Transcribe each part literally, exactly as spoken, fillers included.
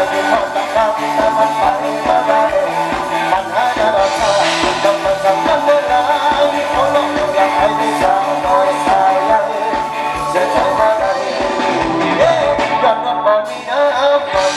ที่เขาตั้งคำแต่มันไปมาได้ปัญหาจะรักษากับมันสำคัญเวลาเขาลองอยากให้ได้สาวน้อยสายใหญ่เสียใจมาได้เอ๊ะย้อนวันบ่มีน้ำมัน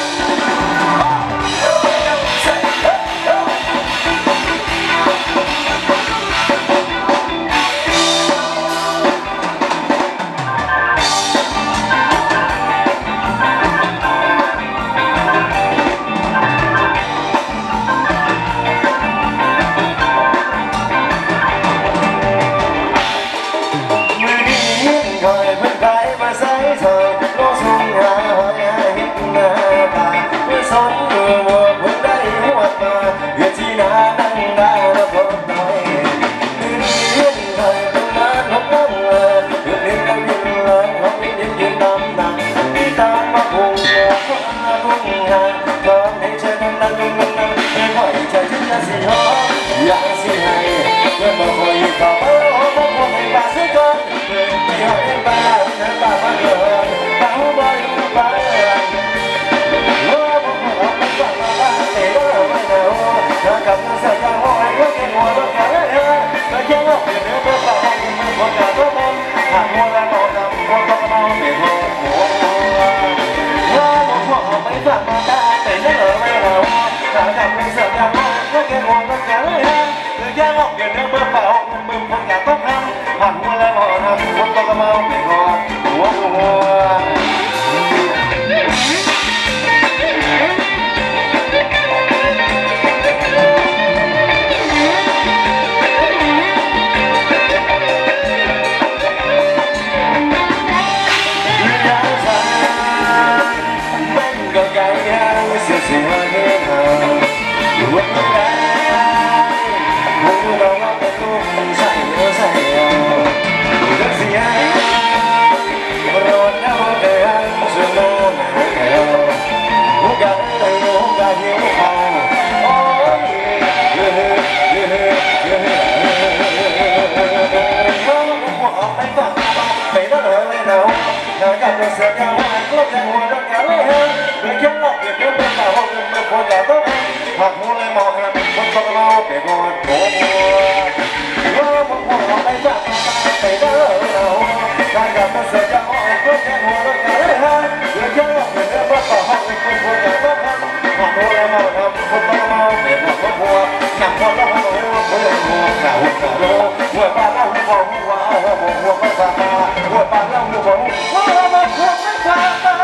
อยากสิให้เพื่อนมาคอยต่อมาคงให้บ้าสักคนไม่หอยบ้าน้ำบ้ามาเกินบ้าบ่อยบ้าว่าผมขอไม่ฟังมาบ้าแต่ก็ไม่หนาวถ้ากับน้ำสักอย่างหัวไอ้ก็แค่หัวต้องการเลยแต่แค่ว่าเปลี่ยนเรื่องเปล่ามันคนจะต้องมันหากหัวแล้วมองดำคนต้องมองไม่พอหัวว่าผมขอไม่ฟังมาบ้าแต่ก็ไม่หนาวถ้ากับน้ำสักอย่างหัวก็แค่หัวต้องการเลยแค่งอกเกินเรื่องเบอร์เปล่ามึงคนอยากต้องทำผ่านหัวแล้วมองทำคนต้องกระเมาไม่พอหัวหัวเสียงหัวกลบยังหัวต้องการเลยฮะเมื่อแค่หลอกเก็บเรื่องเป็นเปล่าห้องเงินเมื่อคนอยากต้องหักหัวเลยมองฮะคนต้องมาเปลี่ยนหัวโผล่หัวว่าผมหัวไปจากไปเด้อเราการกับมันเสียงหัวกลบยังหัวต้องการเลยฮะเมื่อแค่หลอกเก็บเรื่องเป็นเปล่าห้องเงินคนคนอยากต้องหักหัวเลยมองฮะคนต้องมาเปลี่ยนหัวหัวหนักคนต้องหัวหัวหัวหัวหนาวหนาวหัวปลาแล้วหัวหัวหัวหัวไม่สาตาหัวปลาแล้วหัวหัวหัวหัวหัวไม่สาตา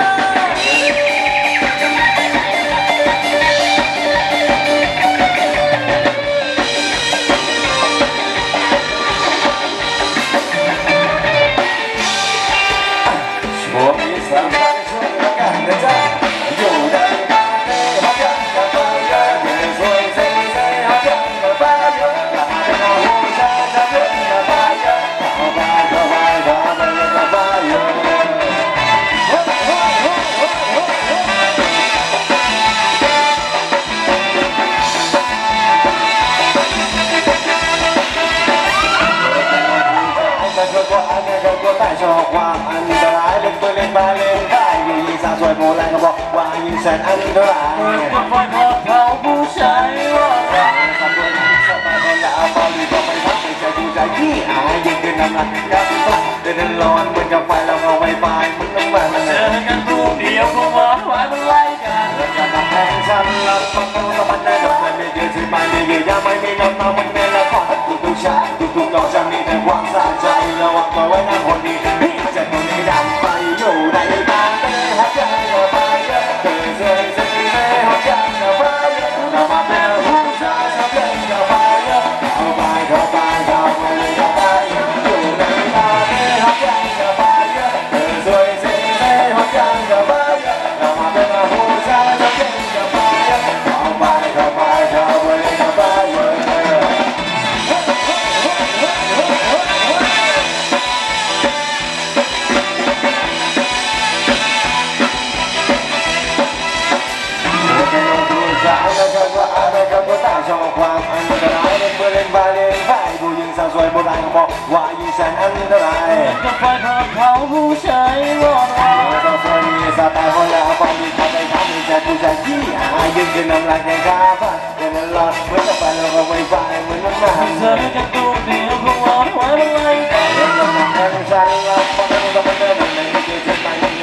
ความอันตรายเล่นปืนเล่นบาเล่นได้ยิงสาวสวยโบราณก็บอกว่ายิงแสนอันตรายก็คอยพอเขาผู้ชายว่าขับรถสบายคนละเอาบอลลีก็ไปพักไปใจดูใจที่อายยิงขึ้นน้ำหนักกับฟ้าเดินร้อนเหมือนกับไฟเราเอาไฟไฟมันต้องมาเจอกันรูปเดียวก็ว่าไฟมันไล่กันแล้วจะทำให้ฉันรับฟังกับมันได้ดอกไม่เยอะที่ไม่ได้เยอะยังไม่มีน้ำตามันเมล่าขอทุกทุกชาทุกทุกดอกจะมีแต่ความสะใจระวังตัวไว้นะคนนี้จะคนนี้ดำไปอยู่ในตาเต้หักใจก็ไปเยอะเธอเจอจะมีแม่หักใจก็ไปเยอะเรามาเป็นผู้ชายชอบเล่นก็ไปเยอะเข้าไปเข้าไปเข้าไปเข้าไปอยู่ในตาเต้หักใจก็ไปเยอะเธอสวยจริงแม่หักใจก็ไปเยอะเรามาเป็นผู้ชายชอบเล่นก็ไปเยอะเข้าไปเข้าไปเข้าไปเข้าไปเยอะชอบความอันตรายเล่นเพื่อเล่นบาเล่นไฟผู้หญิงสาวสวยโบราณบอกว่ายิ่งแสนอันตรายก็ไฟพอเขาผู้ชายวอดวายสาวสวยมีสไตล์คนละมีทำไปทำมีจัดผู้ชายที่หายืนยืนน้ำลายแข่งข้าฟ้าเดินหลอดเหมือนกับไฟแล้วก็ไฟไฟเหมือนน้ำมันเธอจะตัวเดียวคงร้อนหัวมันไหลเดินน้ำหนักแรงสั่นแล้วพอเดินก็มันเดินมันไม่เกี่ยวกับ